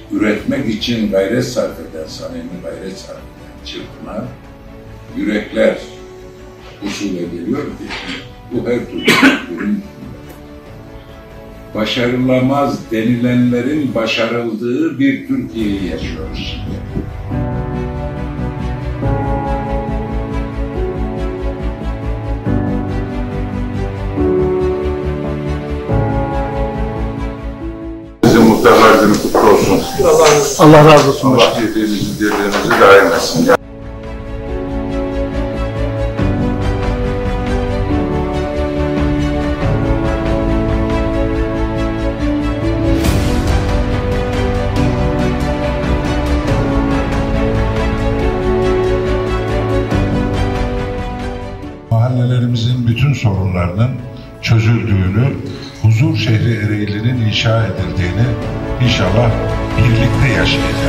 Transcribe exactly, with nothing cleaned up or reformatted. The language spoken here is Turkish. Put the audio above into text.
üretmek için gayret sarf eden, samimi gayret sarf eden çırpınar, yürekler usule geliyor ki bu her türlü ürün başarılamaz denilenlerin başarıldığı bir Türkiye'yi yaşıyoruz şimdi. Sizin muhtarlar günü kutlu olsun. Allah razı olsun. Allah yediğinizi, dirdiğinizi daim etsin. Mahallelerimizin bütün sorunlarının çözüldüğünü, huzur şehri Ereğli'nin inşa edildiğini inşallah birlikte yaşayacağız.